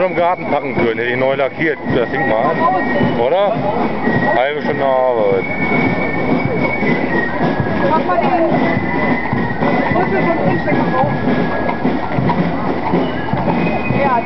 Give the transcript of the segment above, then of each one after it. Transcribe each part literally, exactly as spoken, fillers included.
noch im Garten packen können, hätte ich neu lackiert. Das Ding mal an, oder? Halbe Stunde Arbeit. Mach mal den Schlüssel vom Trinkstecker raus. Ja.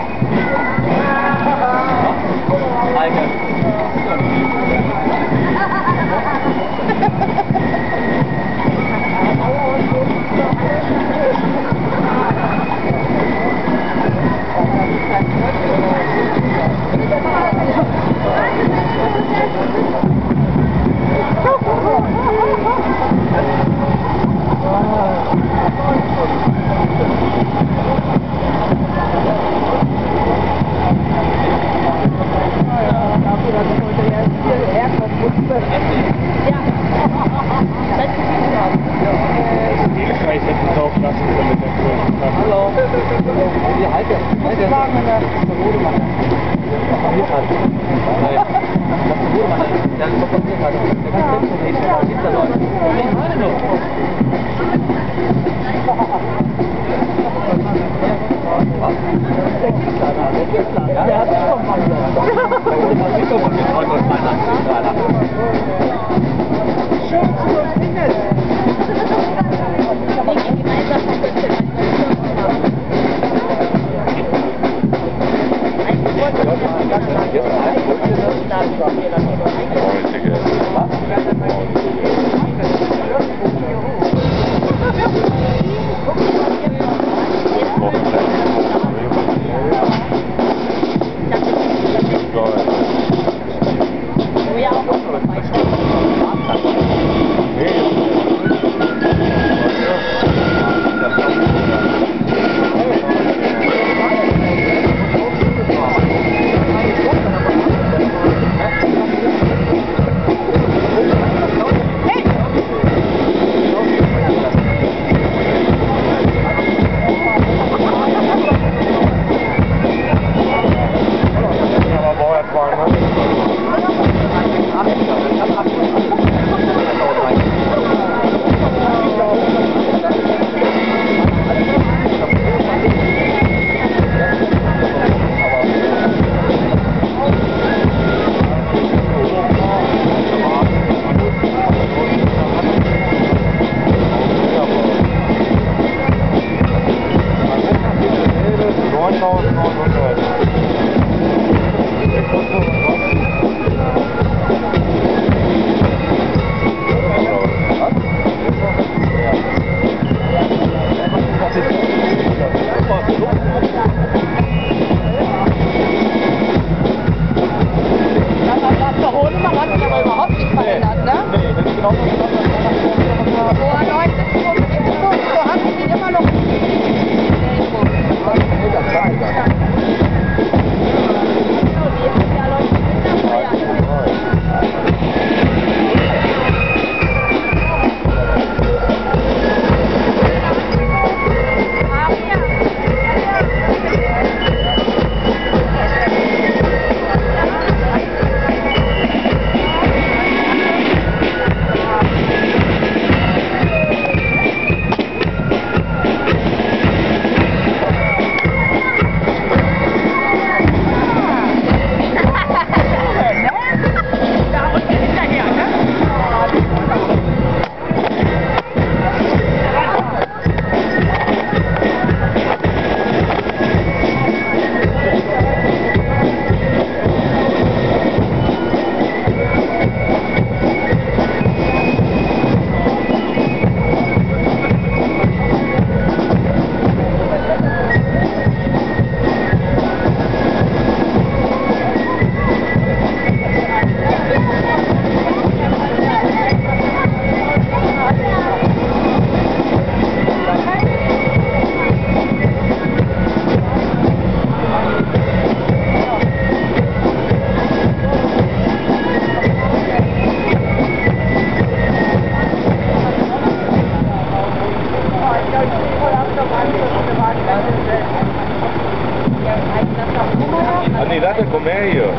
Andate, com'è io?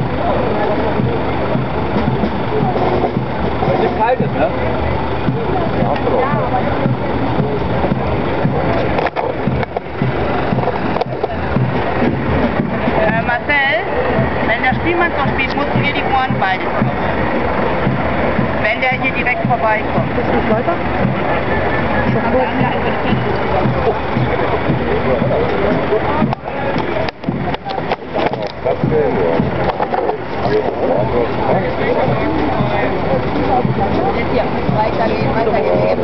Weil es kalt ist, ne? Äh, Marcel, wenn der Spielmann so spielt, musst du hier die Ohren beide zu. Wenn der hier direkt vorbeikommt. Ist nicht weiter? Schon gut. Das wäre Jetzt hier, weitergehen, weitergehen.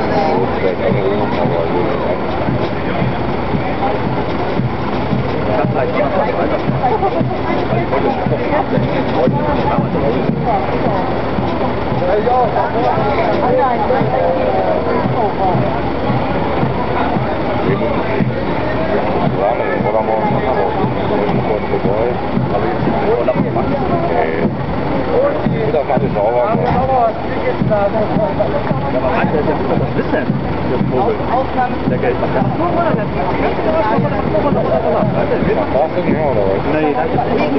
Das macht es sauber. Der Geld macht ja. Brauchst du nicht mehr, oder was? Nee, das ist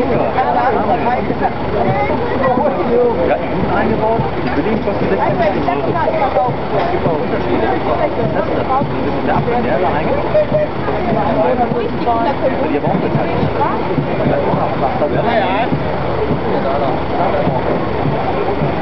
ja, die guten eingebaut, die billigen kosten sechzig Euro. Es gibt auch Unterschiede. Das ist der Apfel, der da eingebaut. Die brauchen wir halt nicht. Das ist auch